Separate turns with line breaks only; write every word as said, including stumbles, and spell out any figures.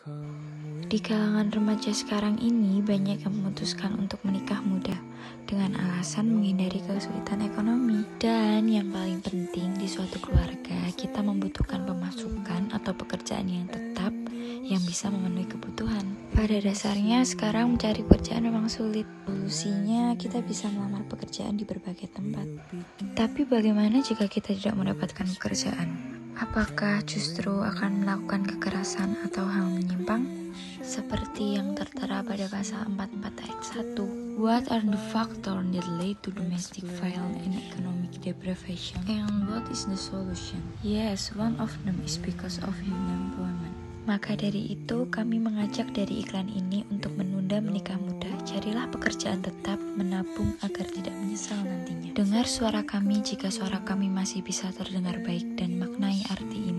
Di kalangan remaja sekarang ini, banyak yang memutuskan untuk menikah muda dengan alasan menghindari kesulitan ekonomi. Dan yang paling penting, di suatu keluarga, kita membutuhkan pemasukan atau pekerjaan yang tetap yang bisa memenuhi kebutuhan. Pada dasarnya, sekarang mencari pekerjaan memang sulit. Solusinya, kita bisa melamar pekerjaan di berbagai tempat. Tapi bagaimana jika kita tidak mendapatkan pekerjaan? Apakah justru akan melakukan kekerasan atau hal menyimpang? Seperti yang tertera pada pasal empat puluh empat ayat satu. What are the factors that lead to domestic violence and economic deprivation? And what is the solution? Yes, one of them is because of unemployment. Maka dari itu, kami mengajak dari iklan ini untuk menunda menikah muda. Carilah pekerjaan tetap, menabung agar tidak menyesal nantinya. Dengar suara kami jika suara kami masih bisa terdengar baik dan maknai arti ini.